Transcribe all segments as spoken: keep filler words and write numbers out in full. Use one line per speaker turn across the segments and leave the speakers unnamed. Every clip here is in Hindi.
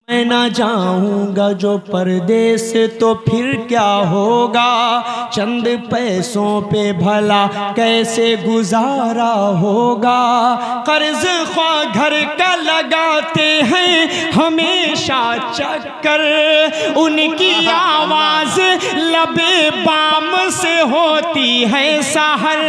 मैं ना जाऊंगा जो परदेस तो फिर क्या होगा, चंद पैसों पे भला कैसे गुजारा होगा। कर्ज ख्वा घर का लगाते हैं हमेशा चक्कर, उनकी आवाज लबे बाम से होती है सहर।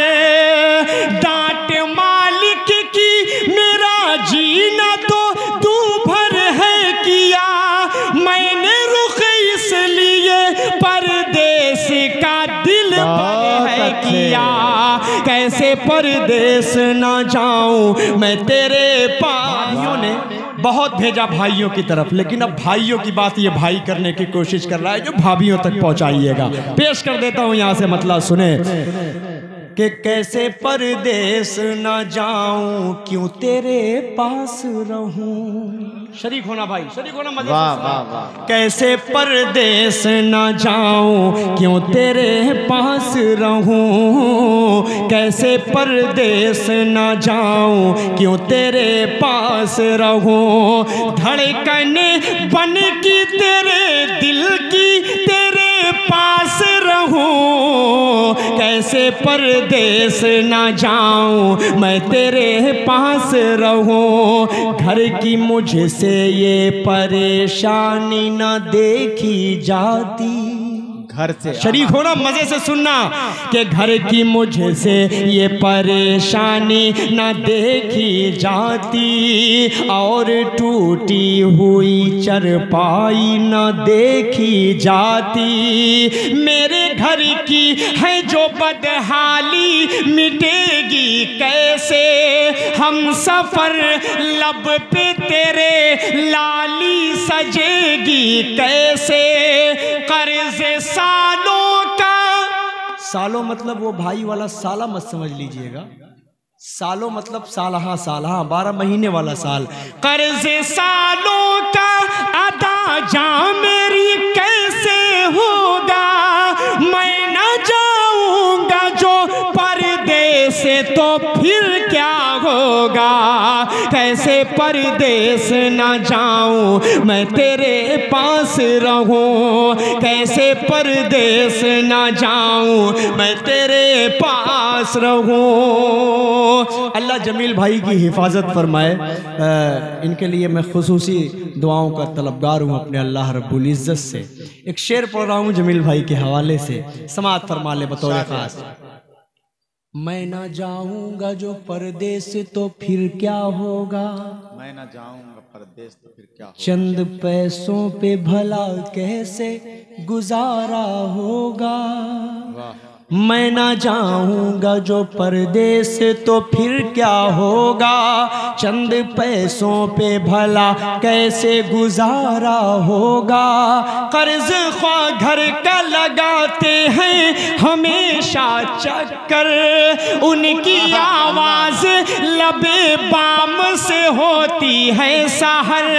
डांट मालिक की मेरा जीना तो तू भर है किया, मैंने रुख इसलिए परदेस का दिल भर है किया। कैसे परदेस ना जाऊं मैं तेरे पास। भाइयों ने बहुत भेजा भाइयों की तरफ, लेकिन अब भाइयों की बात ये भाई करने की कोशिश कर रहा है जो भाभियों तक पहुंचाइएगा। पेश कर देता हूं यहां से, मतलब सुने कि कैसे परदेस ना जाऊं क्यों तेरे पास रहूं। शरीक होना भाई, शरीक होना मजे से। कैसे परदेस ना जाऊं क्यों तेरे पास रहूं, कैसे परदेस ना जाऊं क्यों तेरे पास रहूं। धड़कन बन की तेरे दिल की तेरे पास रहूं, कैसे परदेस ना जाऊं मैं तेरे पास रहूं। घर की मुझसे ये परेशानी ना देखी जाती। घर से शरीक होना मजे से सुनना कि घर की मुझसे ये परेशानी न देखी जाती, और टूटी हुई चरपाई न देखी जाती। मेरे घर की है जो बदहाली मिटेगी कैसे, हम सफर लब पे तेरे लाली सजेगी कैसे। कर्ज सालों का, सालों मतलब वो भाई वाला साला मत समझ लीजिएगा, सालों मतलब साल, हाँ साल, हाँ बारह महीने वाला साल। कर्ज सालों का अदा जा मेरी कैसे होगा, मैं न जाऊंगा जो परदेस तो फिर क्या होगा। कैसे परदेस न जाऊं मैं तेरे पास रहूं, कैसे परदेस न जाऊं मैं तेरे पास रहूं। अल्लाह जमील भाई की हिफाजत फरमाए। इनके लिए मैं खुसूसी दुआओं का तलबगार हूँ अपने अल्लाह रब्बुल इज़्ज़त से। एक शेर पढ़ रहा हूँ जमील भाई के हवाले से, समाअत फरमा ले बतौर खास। मैं ना जाऊंगा जो परदेस तो फिर क्या होगा,
मैं ना जाऊंगा परदेस तो फिर क्या होगा।
चंद पैसों पे भला कैसे गुजारा होगा। मैं ना जाऊंगा जो परदेस तो फिर क्या होगा, चंद पैसों पे भला कैसे गुजारा होगा। कर्ज ख्वा घर का लगाते हैं हमेशा चक्कर, उनकी आवाज लबे बाम से होती है सहर।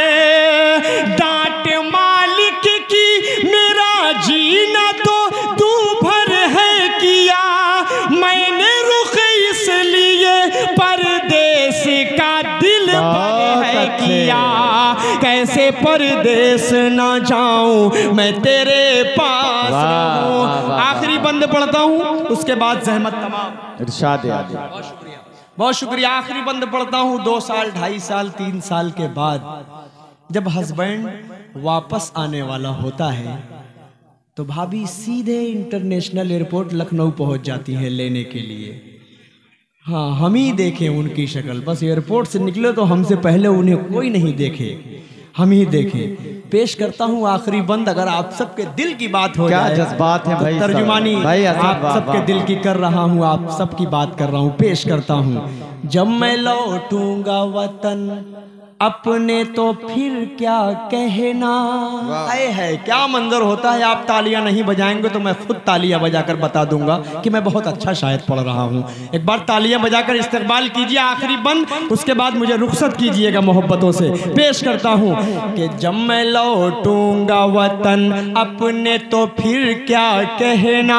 डांट मालिक की मेरा जीना तो तू भर है किया, मैंने रुख इसलिए परदेस का दिल भर है किया। कैसे परदेस ना जाऊं मैं तेरे पास रहूं। आखिरी बंद पढ़ता हूं, उसके बाद जहमत तमाम।
इरशाद
बहुत शुक्रिया, बहुत शुक्रिया। आखिरी बंद पढ़ता हूं। दो साल ढाई साल तीन साल के बाद जब हस्बैंड वापस आने वाला होता है तो भाभी सीधे इंटरनेशनल एयरपोर्ट लखनऊ पहुंच जाती है लेने के लिए। हाँ, हम ही देखें उनकी शक्ल, बस एयरपोर्ट से निकले तो हमसे पहले उन्हें कोई नहीं देखे, हम ही देखें। पेश करता हूँ आखिरी बंद। अगर आप सबके दिल की बात हो
क्या
जाए,
जज्बात है भाई,
तर्जुमानी
भाई
आप सबके दिल की कर रहा हूँ, आप सबकी बात कर रहा हूँ। पेश करता हूँ। जब मैं लौटूंगा वतन अपने तो फिर क्या कहना। आए है क्या मंजर होता है। आप तालियां नहीं बजाएंगे तो मैं खुद तालियां बजाकर बता दूंगा कि मैं बहुत अच्छा शायद पढ़ रहा हूं। एक बार तालियां बजाकर इस्तकबाल कीजिए। आखिरी बंद, उसके बाद मुझे रुखसत कीजिएगा मोहब्बतों से। पेश करता हूं कि जब मैं लौटूंगा वतन अपने तो फिर क्या कहना,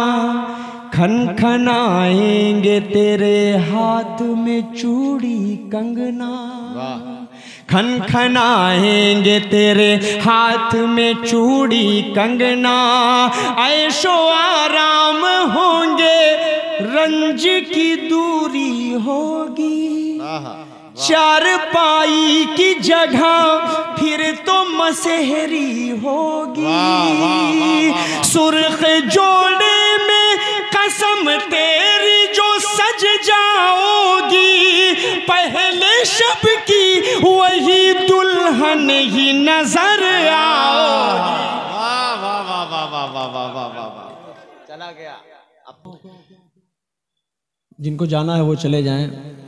खन खनाएंगे तेरे हाथ में चूड़ी कंगना, खनखनाएंगे तेरे हाथ में चूड़ी कंगना, ऐशो आराम होंगे, रंज की दूरी होगी। चार पाई की जगह फिर तो मसहरी होगी। सुर्ख जोड़े में कसम तेरी जो सज जाओगी, पहले शब की वही दुल्हन ही नजर आओगी।
वाह वाह वाह वाह वाह वाह वाह वाह वाह वाह। चला गया।
जिनको जाना है वो चले जाएं।